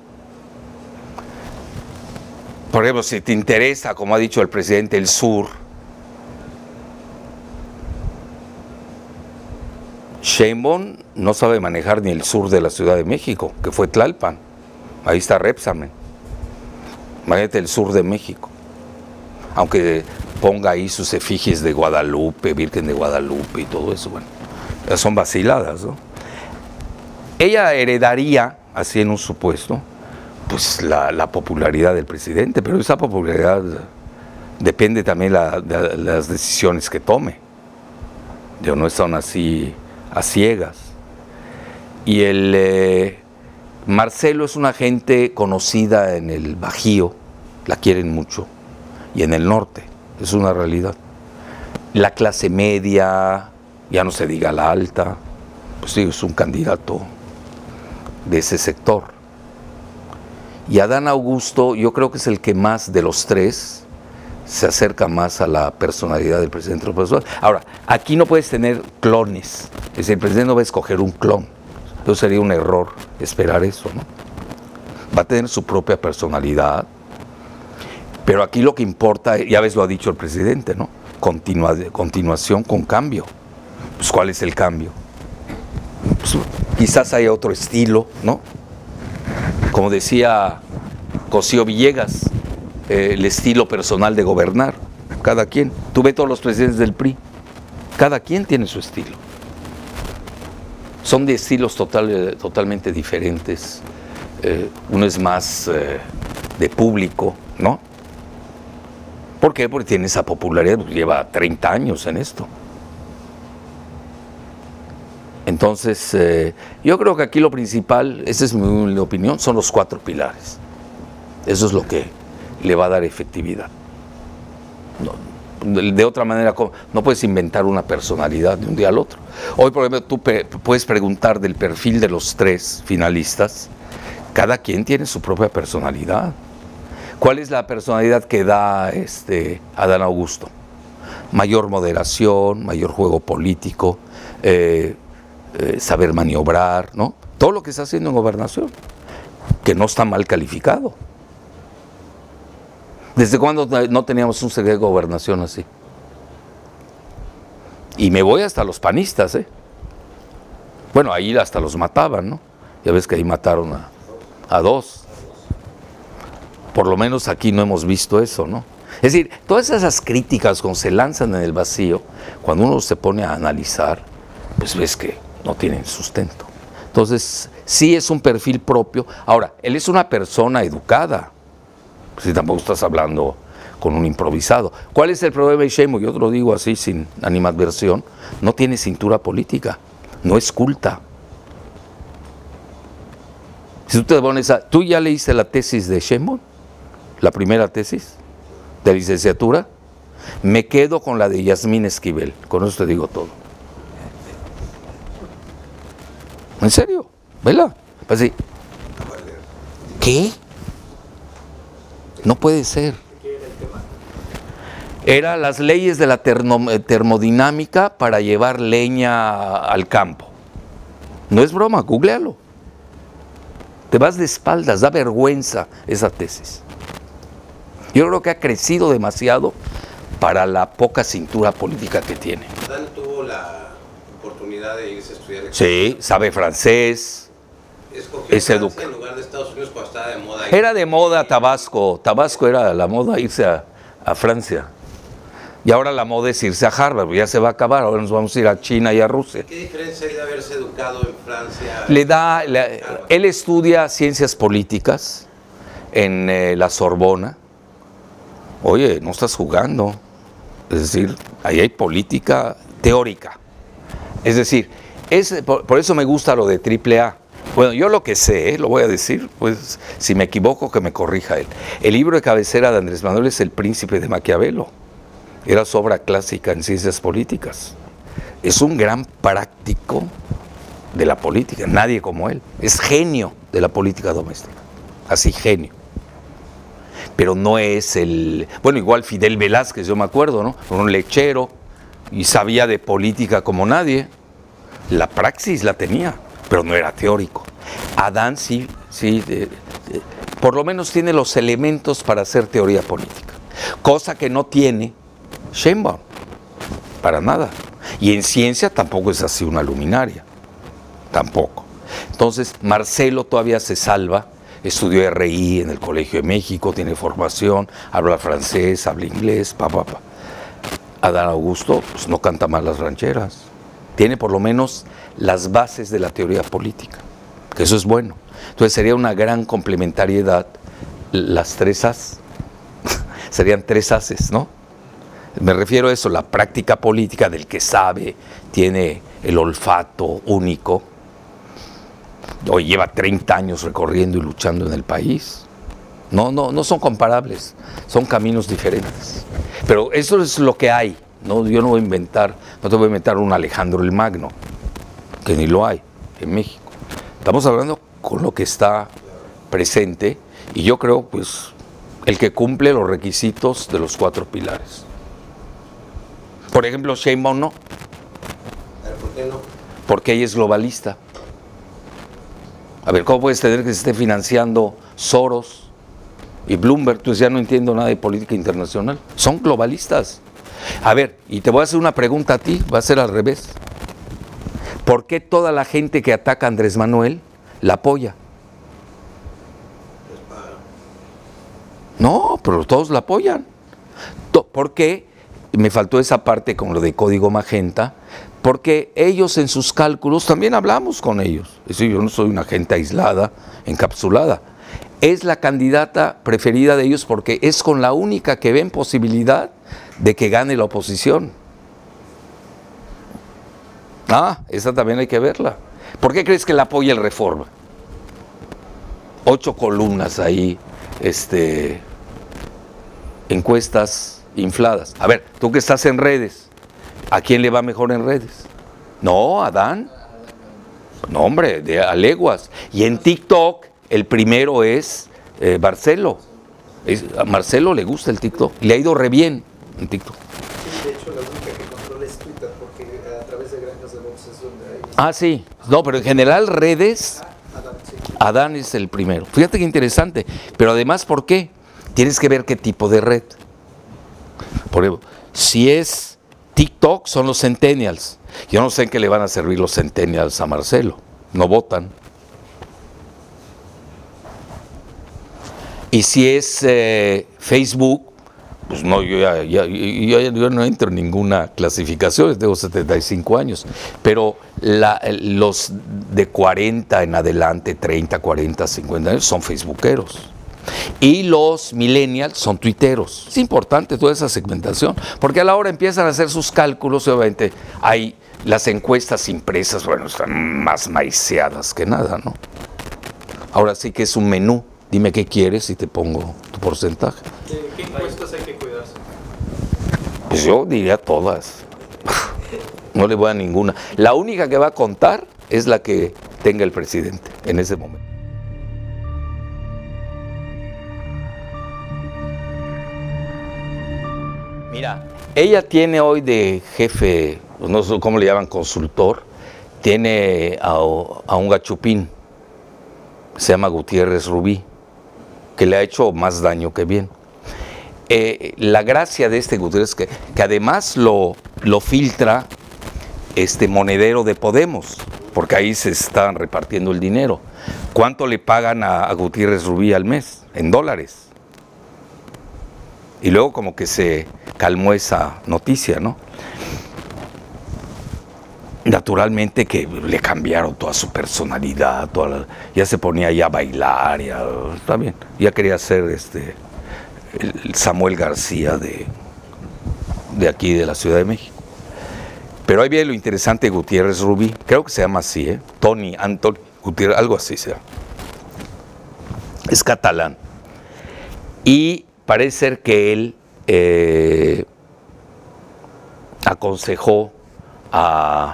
Por ejemplo, si te interesa, como ha dicho el presidente, el sur, Sheinbaum no sabe manejar ni el sur de la Ciudad de México, que fue Tlalpan. Ahí está Repsamen. Imagínate el sur de México. Aunque ponga ahí sus efigies de Guadalupe, Virgen de Guadalupe y todo eso, bueno, son vaciladas, ¿no? Ella heredaría, así en un supuesto, pues la popularidad del presidente, pero esa popularidad depende también de las decisiones que tome. No son así a ciegas. Y Marcelo es una gente conocida en el Bajío, la quieren mucho, y en el norte, es una realidad. La clase media, ya no se diga la alta, pues sí, es un candidato de ese sector. Y Adán Augusto yo creo que es el que más de los tres se acerca más a la personalidad del presidente López Obrador. Ahora, aquí no puedes tener clones, es decir, el presidente no va a escoger un clon, eso sería un error esperar eso, ¿no? Va a tener su propia personalidad, pero aquí lo que importa, ya ves, lo ha dicho el presidente, ¿no? Continuación con cambio. Pues, ¿cuál es el cambio? Pues, quizás haya otro estilo, ¿no? Como decía Cosío Villegas, el estilo personal de gobernar, cada quien. Tú ves todos los presidentes del PRI, cada quien tiene su estilo. Son de estilos totalmente diferentes. Uno es más de público, ¿no? ¿Por qué? Porque tiene esa popularidad, lleva 30 años en esto. Entonces, yo creo que aquí lo principal, esa es mi opinión, son los 4 pilares. Eso es lo que le va a dar efectividad. No, de otra manera, no puedes inventar una personalidad de un día al otro. Hoy, por ejemplo, tú puedes preguntar del perfil de los 3 finalistas, cada quien tiene su propia personalidad. ¿Cuál es la personalidad que da Adán Augusto? Mayor moderación, mayor juego político, saber maniobrar, ¿no? Todo lo que está haciendo en gobernación, que no está mal calificado. ¿Desde cuándo no teníamos un secretario de gobernación así? Y me voy hasta los panistas, ¿eh? Bueno, ahí hasta los mataban, ¿no? Ya ves que ahí mataron a 2. Por lo menos aquí no hemos visto eso, ¿no? Es decir, todas esas críticas cuando se lanzan en el vacío, cuando uno se pone a analizar, pues ves que no tienen sustento. Entonces, sí es un perfil propio. Ahora, él es una persona educada. Si tampoco estás hablando con un improvisado. ¿Cuál es el problema de Sheinbaum? Yo te lo digo así, sin animadversión. No tiene cintura política. No es culta. Si tú te pones ¿tú ya leíste la tesis de Sheinbaum? La primera tesis de licenciatura. Me quedo con la de Yasmín Esquivel. Con eso te digo todo. ¿En serio? ¿Vela? Así. ¿Qué? No puede ser. Era las leyes de la termodinámica para llevar leña al campo. No es broma, googlealo. Te vas de espaldas, da vergüenza esa tesis. Yo creo que ha crecido demasiado para la poca cintura política que tiene. ¿Adán tuvo la oportunidad de irse a estudiar? Sí, sabe francés. Es Francia en lugar de Estados Unidos cuando estaba de moda. Era de moda Tabasco. Tabasco era la moda irse a Francia. Y ahora la moda es irse a Harvard. Ya se va a acabar. Ahora nos vamos a ir a China y a Rusia. ¿Qué diferencia hay de haberse educado en Francia? Él estudia ciencias políticas en la Sorbona. Oye, no estás jugando. Es decir, ahí hay política teórica. Es decir, por eso me gusta lo de AAA. Bueno, yo lo que sé, lo voy a decir, pues si me equivoco que me corrija él. El libro de cabecera de Andrés Manuel es El Príncipe de Maquiavelo. Era su obra clásica en ciencias políticas. Es un gran práctico de la política, nadie como él. Es genio de la política doméstica, así genio. Pero no es bueno, igual Fidel Velázquez, yo me acuerdo, ¿no? Un lechero y sabía de política como nadie. La praxis la tenía, pero no era teórico. Adán sí, por lo menos tiene los elementos para hacer teoría política, cosa que no tiene Sheinbaum, para nada. Y en ciencia tampoco es así una luminaria, tampoco. Entonces Marcelo todavía se salva, estudió RI en el Colegio de México, tiene formación, habla francés, habla inglés, Adán Augusto pues, no canta mal las rancheras, tiene por lo menos las bases de la teoría política, que eso es bueno. Entonces sería una gran complementariedad, las 3 as, serían 3 ases, ¿no? Me refiero a eso, la práctica política del que sabe, tiene el olfato único. Hoy lleva 30 años recorriendo y luchando en el país. No son comparables, son caminos diferentes. Pero eso es lo que hay. No, yo no voy a inventar, no te voy a inventar un Alejandro el Magno, que ni lo hay en México. Estamos hablando con lo que está presente Y yo creo, pues, el que cumple los requisitos de los 4 pilares. Por ejemplo, Sheinbaum no. ¿Por qué no? Porque ella es globalista. A ver, ¿cómo puedes tener que se esté financiando Soros y Bloomberg? Pues ya no entiendo nada de política internacional. Son globalistas. A ver, y te voy a hacer una pregunta a ti, va a ser al revés. ¿Por qué toda la gente que ataca a Andrés Manuel la apoya? No, pero todos la apoyan. ¿Por qué? Me faltó esa parte con lo de Código Magenta, porque ellos en sus cálculos, también hablamos con ellos. Es decir, yo no soy una gente aislada, encapsulada. Es la candidata preferida de ellos porque es con la única que ven posibilidad de que gane la oposición. Esa también hay que verla. ¿Por qué crees que la apoya el Reforma? 8 columnas ahí, encuestas infladas. A ver, tú que estás en redes, ¿a quién le va mejor en redes? No, a Adán. No, hombre, a leguas. Y en TikTok, el primero es Marcelo. A Marcelo le gusta el TikTok. Le ha ido re bien en TikTok. Sí, de hecho, la única que controla es Twitter, porque a través de granjas de bots es donde hay... Sí. No, pero en general redes, Adán, sí. Adán es el primero. Fíjate qué interesante. Pero además, ¿por qué? Tienes que ver qué tipo de red. Por ejemplo, si es TikTok, son los centennials. Yo no sé en qué le van a servir los centennials a Marcelo. No votan. Y si es Facebook, pues no, yo no entro en ninguna clasificación, tengo 75 años. Pero los de 40 en adelante, 30, 40, 50 años, son facebookeros. Y los millennials son tuiteros. Es importante toda esa segmentación, porque a la hora empiezan a hacer sus cálculos, obviamente hay las encuestas impresas, bueno, están más maiceadas que nada, ¿no? Ahora sí que es un menú, dime qué quieres y te pongo tu porcentaje. ¿Qué encuestas hay que cuidarse? Pues yo diría todas, no le voy a ninguna. La única que va a contar es la que tenga el presidente en ese momento. Mira, ella tiene hoy de jefe, no sé cómo le llaman, consultor, tiene a un gachupín, se llama Gutiérrez Rubí, que le ha hecho más daño que bien. La gracia de este Gutiérrez, que además lo filtra Monedero de Podemos, porque ahí se están repartiendo el dinero. ¿Cuánto le pagan a Gutiérrez Rubí al mes? En dólares. Y luego como que se calmó esa noticia, ¿no? Naturalmente que le cambiaron toda su personalidad, ya se ponía ya a bailar, está bien, ya quería ser el Samuel García de aquí, de la Ciudad de México. Pero ahí viene lo interesante de Gutiérrez Rubí, creo que se llama así, Tony Antoni Gutiérrez, algo así se llama. Es catalán. Y parece ser que él aconsejó al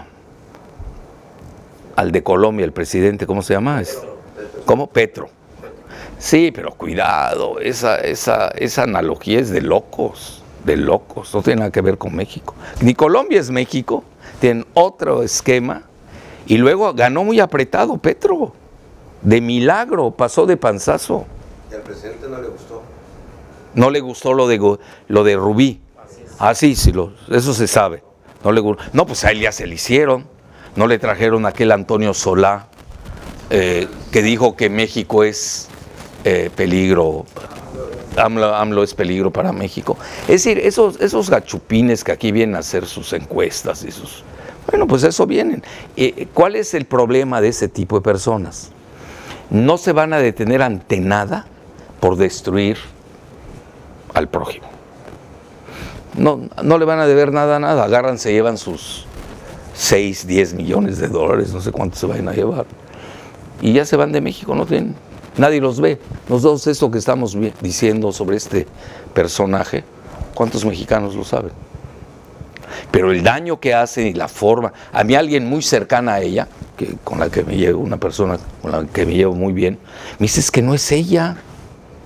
de Colombia, el presidente, ¿cómo se llama? ¿Cómo? Petro. Sí, pero cuidado, esa analogía es de locos, no tiene nada que ver con México. Ni Colombia es México, tienen otro esquema, y luego ganó muy apretado Petro, de milagro, pasó de panzazo. ¿Y al presidente no le gustó? No le gustó lo de Rubí. Sí, eso se sabe. No, pues a él ya se le hicieron. No le trajeron a aquel Antonio Solá, que dijo que México es peligro. AMLO es peligro para México. Es decir, esos gachupines que aquí vienen a hacer sus encuestas y bueno, pues eso vienen. ¿Cuál es el problema de ese tipo de personas? No se van a detener ante nada por destruir al prójimo. No le van a deber nada, agarran, se llevan sus 6, 10 millones de dólares, no sé cuánto se vayan a llevar, y ya se van de México, nadie los ve. Nosotros esto que estamos diciendo sobre este personaje, ¿cuántos mexicanos lo saben? Pero el daño que hace y la forma, a mí alguien muy cercana a ella, una persona con la que me llevo muy bien, me dice, es que no es ella.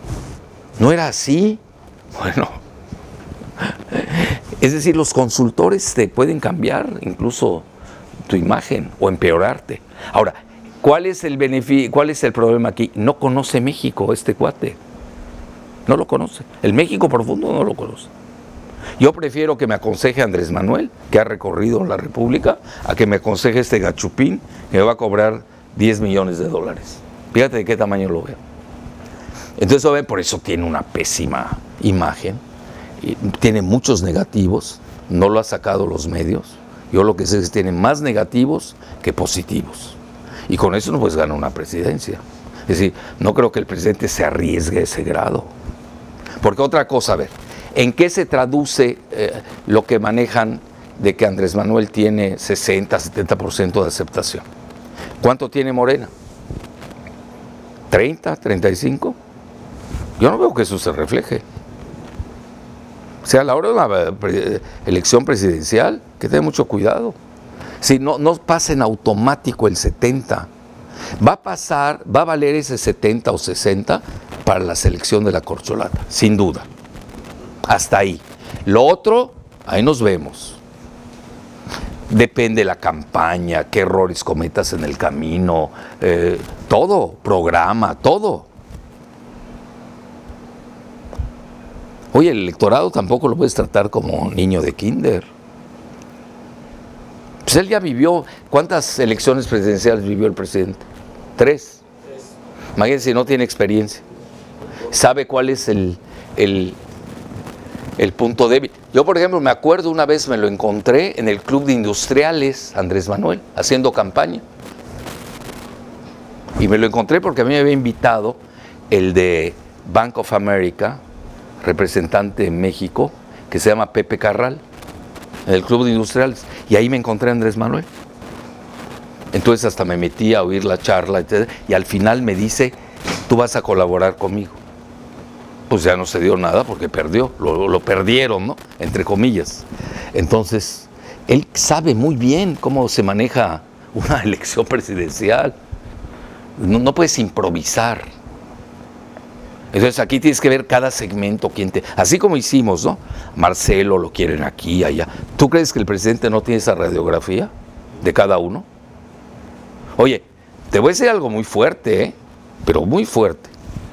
¿No era así? Bueno, es decir, los consultores te pueden cambiar incluso tu imagen o empeorarte. Ahora, ¿cuál es el beneficio, cuál es el problema aquí? No conoce México este cuate. No lo conoce. El México profundo no lo conoce. Yo prefiero que me aconseje Andrés Manuel, que ha recorrido la República, a que me aconseje este gachupín que me va a cobrar 10 millones de dólares. Fíjate de qué tamaño lo veo. Entonces, por eso tiene una pésima imagen, y tiene muchos negativos, no lo ha sacado los medios. Yo lo que sé es que tiene más negativos que positivos. Y con eso no puedes ganar una presidencia. Es decir, no creo que el presidente se arriesgue a ese grado. Porque otra cosa, a ver, ¿en qué se traduce lo que manejan de que Andrés Manuel tiene 60, 70% de aceptación? ¿Cuánto tiene Morena? ¿30, 35? Yo no veo que eso se refleje. O sea, a la hora de la elección presidencial, que tenga mucho cuidado. Si no pasa en automático el 70, va a valer ese 70 o 60 para la selección de la corcholata, sin duda. Hasta ahí. Lo otro, ahí nos vemos. Depende de la campaña, qué errores cometas en el camino, todo, programa, todo. Oye, el electorado tampoco lo puedes tratar como niño de kinder. Pues él ya vivió, ¿cuántas elecciones presidenciales vivió el presidente? 3. Imagínense si no tiene experiencia. ¿Sabe cuál es el punto débil? Yo, por ejemplo, me acuerdo una vez me lo encontré en el Club de Industriales, Andrés Manuel, haciendo campaña. Y me lo encontré porque a mí me había invitado el de Bank of America, representante en México, que se llama Pepe Carral, en el Club de Industriales. Y ahí me encontré a Andrés Manuel. Entonces hasta me metí a oír la charla, etc. Y al final me dice, tú vas a colaborar conmigo. Pues ya no se dio nada porque perdió, lo perdieron, ¿no? Entre comillas. Entonces, él sabe muy bien cómo se maneja una elección presidencial. No puedes improvisar. Entonces aquí tienes que ver cada segmento, así como hicimos, ¿no? Marcelo lo quieren aquí, allá. ¿Tú crees que el presidente no tiene esa radiografía de cada uno? Oye, te voy a decir algo muy fuerte, pero muy fuerte.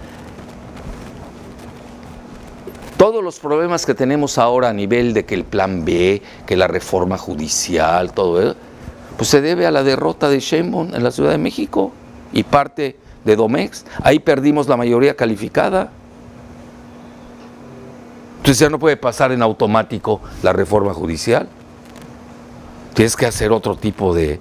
Todos los problemas que tenemos ahora a nivel de que el plan B, que la reforma judicial, todo eso, pues se debe a la derrota de Sheinbaum en la Ciudad de México y parte de Domex. Ahí perdimos la mayoría calificada. Entonces ya no puede pasar en automático la reforma judicial. Tienes que hacer otro tipo de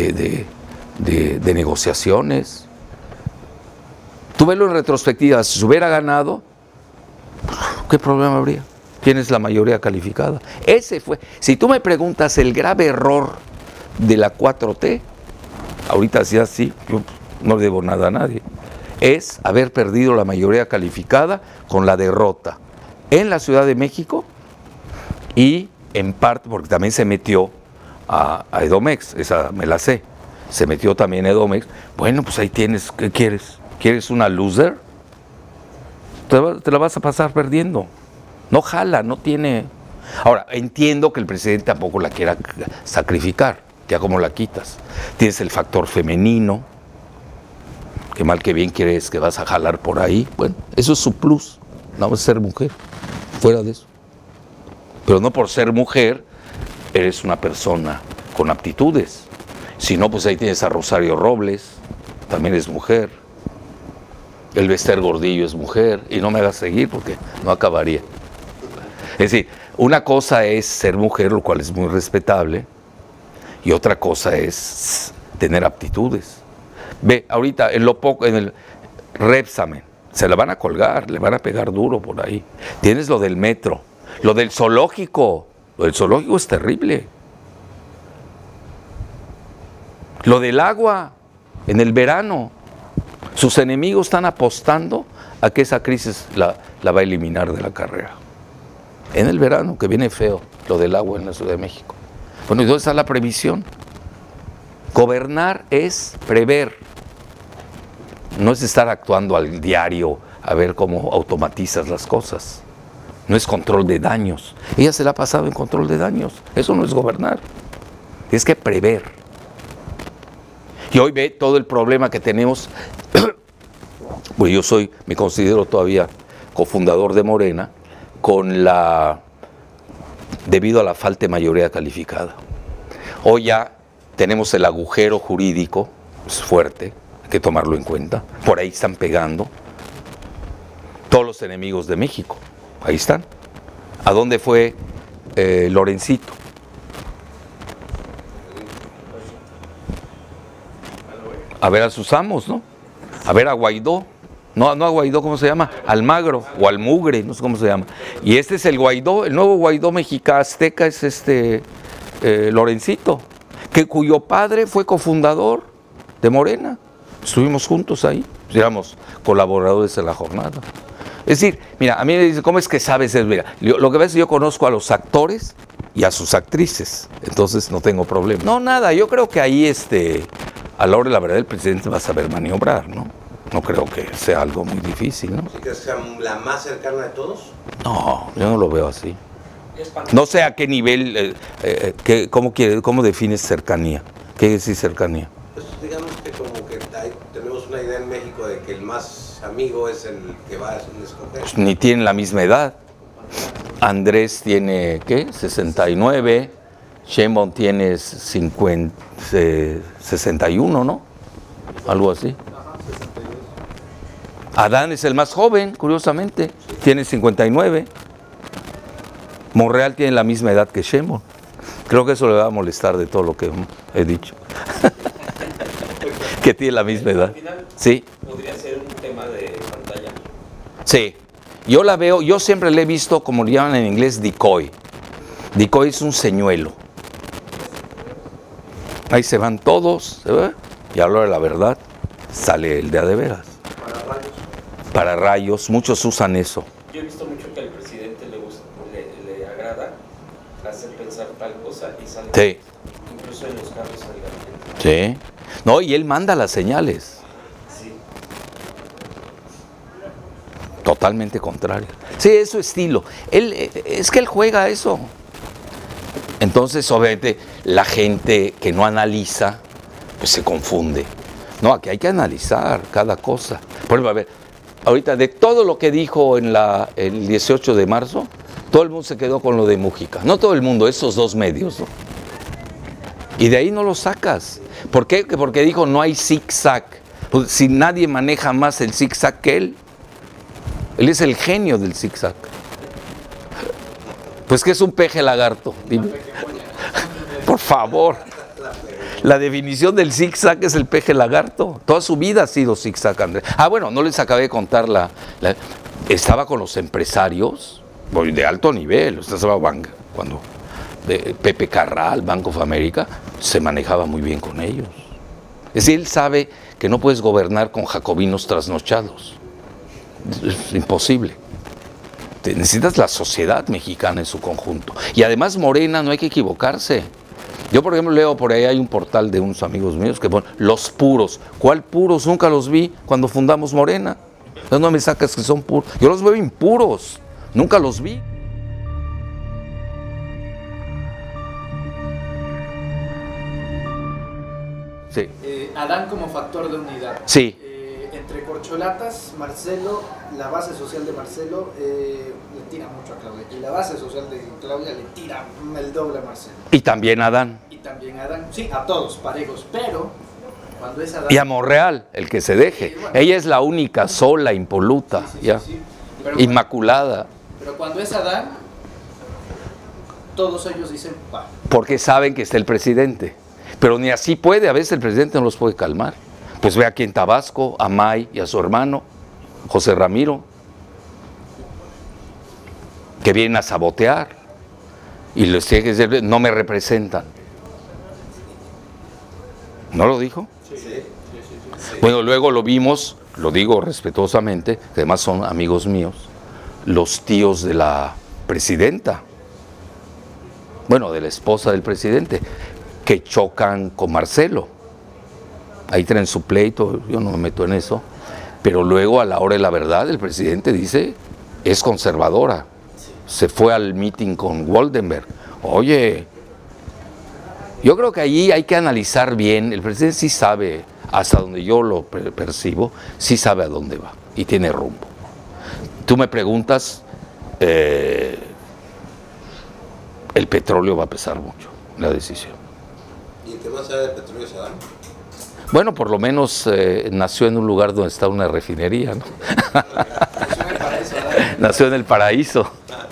negociaciones. Tú velo en retrospectiva, si se hubiera ganado, ¿qué problema habría? Tienes la mayoría calificada. Ese fue, si tú me preguntas el grave error de la 4T, ahorita sí así, yo no le debo nada a nadie, es haber perdido la mayoría calificada con la derrota en la Ciudad de México y en parte porque también se metió a Edomex, esa me la sé, se metió también a Edomex. Bueno, pues ahí tienes, ¿qué quieres? ¿Quieres una loser? Te la vas a pasar perdiendo. No jala, no tiene. Ahora, entiendo que el presidente tampoco la quiera sacrificar, ya como la quitas. Tienes el factor femenino, que mal que bien quieres que vas a jalar por ahí. Bueno, eso es su plus, no vas a ser mujer, fuera de eso. Pero no por ser mujer eres una persona con aptitudes. Si no, pues ahí tienes a Rosario Robles, también es mujer. El Bester Gordillo es mujer, y no me hagas seguir porque no acabaría. Es decir, una cosa es ser mujer, lo cual es muy respetable, y otra cosa es tener aptitudes. Ve, ahorita en el Repsamen, se la van a colgar, le van a pegar duro por ahí. Tienes lo del metro, lo del zoológico es terrible. Lo del agua en el verano. Sus enemigos están apostando a que esa crisis la va a eliminar de la carrera. En el verano, que viene feo, lo del agua en la Ciudad de México. Bueno, ¿y dónde está la previsión? Gobernar es prever. No es estar actuando al diario, a ver cómo automatizas las cosas. No es control de daños. Ella se la ha pasado en control de daños. Eso no es gobernar. Es que prever. Y hoy ve todo el problema que tenemos. Pues yo me considero todavía cofundador de Morena, debido a la falta de mayoría calificada. Hoy ya tenemos el agujero jurídico, es fuerte, hay que tomarlo en cuenta. Por ahí están pegando todos los enemigos de México. Ahí están. ¿A dónde fue Lorencito? A ver a sus amos, ¿no? A ver a Guaidó. No a Guaidó, ¿cómo se llama? Almagro o Almugre, no sé cómo se llama. Y este es el Guaidó, el nuevo Guaidó mexicano azteca es Lorencito, cuyo padre fue cofundador de Morena. Estuvimos juntos ahí, éramos colaboradores en la jornada. Es decir, mira, a mí me dicen, ¿cómo es que sabes eso? Mira, lo que pasa es que yo conozco a los actores y a sus actrices, entonces no tengo problema. No, nada, yo creo que ahí a la hora de la verdad el presidente va a saber maniobrar, ¿no? No creo que sea algo muy difícil, ¿no? ¿Sí crees que sea la más cercana de todos? No, yo no lo veo así. No sé a qué nivel, ¿cómo defines cercanía? ¿Qué es decir cercanía? Pues digamos que como que tenemos una idea en México de que el más amigo es el que va a escoger. Pues ni tienen la misma edad. Andrés tiene, ¿qué? 69, Sheinbaum tiene 61, ¿no? Algo así. Adán es el más joven, curiosamente, tiene 59. Monreal tiene la misma edad que Sheinbaum. Creo que eso le va a molestar de todo lo que he dicho. Que tiene la misma edad. Al final, sí. ¿podría ser un tema de pantalla? Sí. Yo la veo, yo siempre la he visto como le llaman en inglés decoy. Decoy es un señuelo. Ahí se van todos, ¿se ve? Y a la hora de la verdad sale el de a de veras. Para rayos, muchos usan eso. Yo he visto mucho que al presidente le agrada hacer pensar tal cosa y sale. Sí. Incluso en los carros al gabinete. Sí. No, y él manda las señales. Sí. Totalmente contrario. Sí, es su estilo. Es que él juega a eso. Entonces, obviamente, la gente que no analiza, pues se confunde. No, aquí hay que analizar cada cosa. Por ejemplo, a ver, ahorita de todo lo que dijo en el 18 de marzo, todo el mundo se quedó con lo de Mújica. No todo el mundo, esos dos medios, ¿no? Y de ahí no lo sacas. ¿Por qué? Porque dijo no hay zigzag. Pues, si nadie maneja más el zigzag que él es el genio del zigzag. Pues que es un peje lagarto. Dime. Por favor. La definición del zigzag es el peje lagarto. Toda su vida ha sido zigzag, Andrés. Ah, bueno, no les acabé de contar estaba con los empresarios de alto nivel. Cuando Pepe Carral, Bank of America, se manejaba muy bien con ellos. Es decir, él sabe que no puedes gobernar con jacobinos trasnochados. Es imposible. Necesitas la sociedad mexicana en su conjunto. Y además Morena, no hay que equivocarse. Yo, por ejemplo, leo por ahí, hay un portal de unos amigos míos que ponen los puros. ¿Cuál puros? Nunca los vi cuando fundamos Morena. Entonces no me sacas que son puros. Yo los veo impuros. Nunca los vi. Sí. Adán como factor de unidad. Sí. Entre corcholatas, Marcelo, la base social de Marcelo le tira mucho a Claudia. Y la base social de Claudia le tira el doble a Marcelo. Y también a Adán. Y también a Adán. Sí, a todos, parejos. Pero cuando es Adán... Y a Monreal, el que se deje. Sí, bueno. Ella es la única, sola, impoluta, Sí, ya. sí. Pero Inmaculada. pero cuando es Adán, todos ellos dicen, va. Porque saben que está el presidente. Pero ni así puede, a veces el presidente no los puede calmar. Pues ve aquí en Tabasco, a May y a su hermano, José Ramiro, que vienen a sabotear. Y les tiene que decir, no me representan. ¿No lo dijo? Sí. Bueno, luego lo vimos, lo digo respetuosamente, que además son amigos míos, los tíos de la presidenta, bueno, de la esposa del presidente, que chocan con Marcelo. Ahí tienen su pleito, yo no me meto en eso. Pero luego, a la hora de la verdad, el presidente dice, es conservadora. Se fue al meeting con Woldenberg. Oye, yo creo que allí hay que analizar bien. El presidente sí sabe, hasta donde yo lo percibo, sí sabe a dónde va y tiene rumbo. Tú me preguntas, el petróleo va a pesar mucho, la decisión. ¿Y el que más sabe de petróleo es Adán? Bueno, por lo menos nació en un lugar donde está una refinería, ¿no? Nació en el paraíso.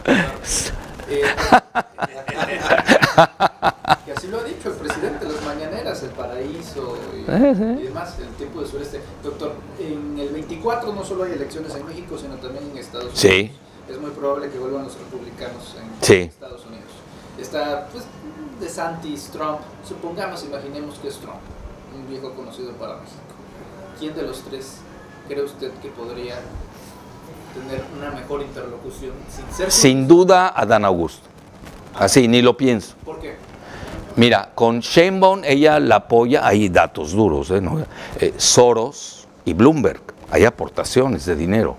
Que así lo ha dicho el presidente, las mañaneras, el paraíso y demás, el tiempo de sureste. Doctor, en el 24 no solo hay elecciones en México, sino también en Estados Unidos. Sí. Es muy probable que vuelvan los republicanos en Sí. Estados Unidos. Está, pues, DeSantis, Trump, supongamos, imaginemos que es Trump, un viejo conocido para México. ¿Quién de los tres cree usted que podría tener una mejor interlocución sin ser... Sin duda, Adán Augusto. Así, ni lo pienso. ¿Por qué? Mira, con Sheinbaum ella la apoya, hay datos duros, ¿no? Soros y Bloomberg, hay aportaciones de dinero.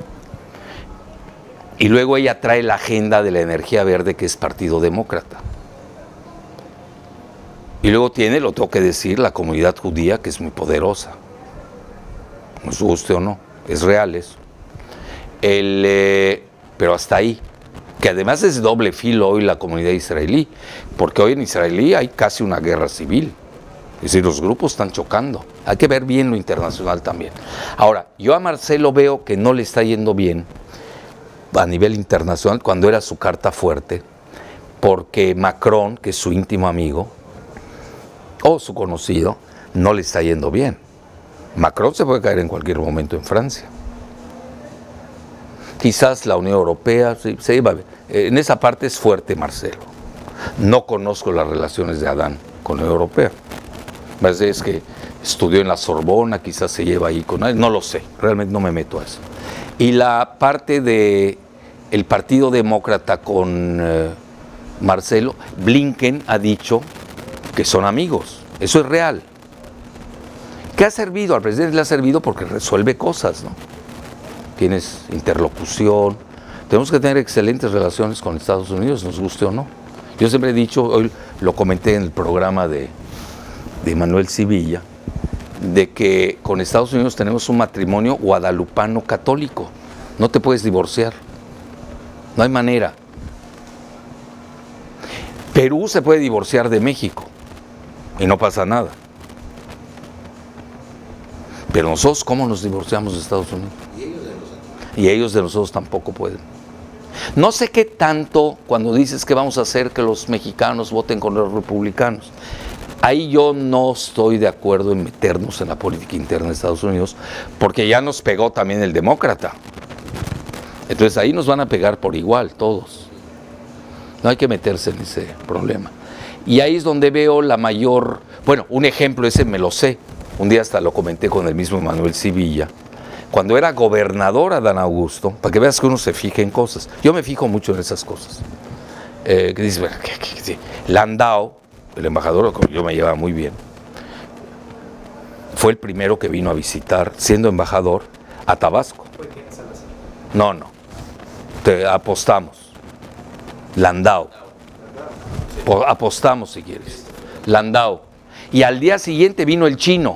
Y luego ella trae la agenda de la energía verde, que es Partido Demócrata. Y luego tiene, lo tengo que decir, la comunidad judía, que es muy poderosa. Nos guste o no, es real eso. Pero hasta ahí. Que además es doble filo hoy la comunidad israelí, porque hoy en Israel hay casi una guerra civil. Es decir, los grupos están chocando. Hay que ver bien lo internacional también. Ahora, yo a Marcelo veo que no le está yendo bien a nivel internacional cuando era su carta fuerte, porque Macron, que es su íntimo amigo, o su conocido, no le está yendo bien. Macron se puede caer en cualquier momento en Francia. Quizás la Unión Europea, se iba a ver. En esa parte es fuerte Marcelo. No conozco las relaciones de Adán con la Unión Europea. Es que estudió en la Sorbona, quizás se lleva ahí con él, no lo sé, realmente no me meto a eso. Y la parte del Partido Demócrata con Marcelo, Blinken ha dicho que son amigos, eso es real. ¿Qué ha servido? Al presidente le ha servido porque resuelve cosas, ¿no? Tienes interlocución, tenemos que tener excelentes relaciones con Estados Unidos, nos guste o no. Yo siempre he dicho, hoy lo comenté en el programa de Manuel Sivilla, de que con Estados Unidos tenemos un matrimonio guadalupano católico, no te puedes divorciar, no hay manera. Perú se puede divorciar de México y no pasa nada. Pero nosotros, ¿cómo nos divorciamos de Estados Unidos? Y ellos de nosotros tampoco pueden. No sé qué tanto cuando dices que vamos a hacer que los mexicanos voten con los republicanos. Ahí yo no estoy de acuerdo en meternos en la política interna de Estados Unidos, porque ya nos pegó también el demócrata. Entonces ahí nos van a pegar por igual todos. No hay que meterse en ese problema. Y ahí es donde veo la mayor... Bueno, un ejemplo ese me lo sé. Un día hasta lo comenté con el mismo Manuel Sivilla. Cuando era gobernador Adán Augusto, para que veas que uno se fije en cosas. Yo me fijo mucho en esas cosas. Que dice, bueno, Landau, el embajador, yo me llevaba muy bien, fue el primero que vino a visitar, siendo embajador, a Tabasco. No, te apostamos. Landau. Apostamos si quieres. Landau. Y al día siguiente vino el chino.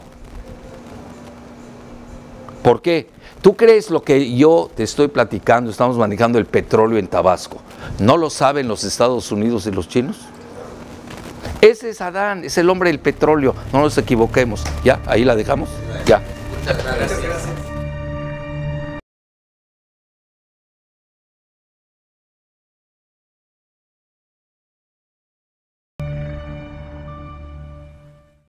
¿Por qué? ¿Tú crees lo que yo te estoy platicando? Estamos manejando el petróleo en Tabasco. ¿No lo saben los Estados Unidos y los chinos? Ese es Adán, es el hombre del petróleo. No nos equivoquemos. ¿Ya? ¿Ahí la dejamos? Ya. Muchas gracias.